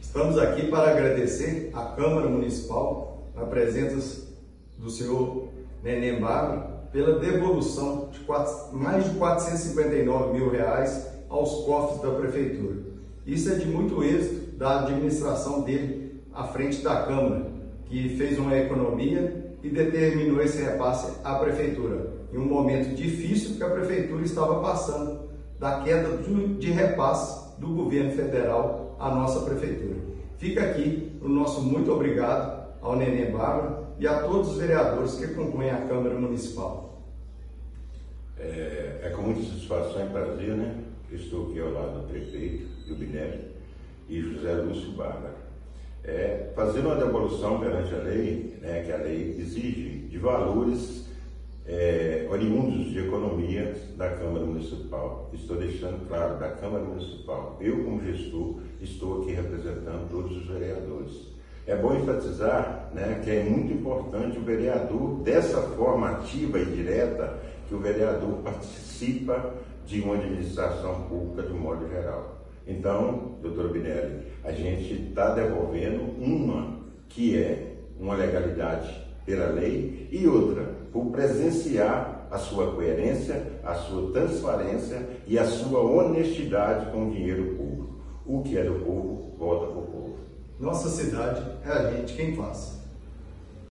Estamos aqui para agradecer à Câmara Municipal a presença do senhor Neném Bárbara pela devolução de mais de R$459 mil aos cofres da Prefeitura. Isso é de muito êxito da administração dele à frente da Câmara, que fez uma economia e determinou esse repasse à Prefeitura, em um momento difícil que a Prefeitura estava passando da queda de repasse do governo federal à nossa Prefeitura. Fica aqui o nosso muito obrigado ao Neném Bárbara e a todos os vereadores que compõem a Câmara Municipal. É com muita satisfação e prazer, né, que estou aqui ao lado do prefeito, Binelli, e José Lúcio Bárbara, fazendo uma devolução perante a lei, né, que a lei exige, de valores oriundos de economia da Câmara Municipal. Estou deixando claro, da Câmara Municipal. Eu, como gestor, estou aqui representando todos os vereadores. É bom enfatizar, né, que é muito importante o vereador, dessa forma ativa e direta, que o vereador participa de uma administração pública de um modo geral. Então, doutor Binelli, a gente está devolvendo uma que é uma legalidade pela lei e outra por presenciar a sua coerência, a sua transparência e a sua honestidade com o dinheiro público. O que é do povo, volta para o povo. Nossa cidade é a gente quem faz.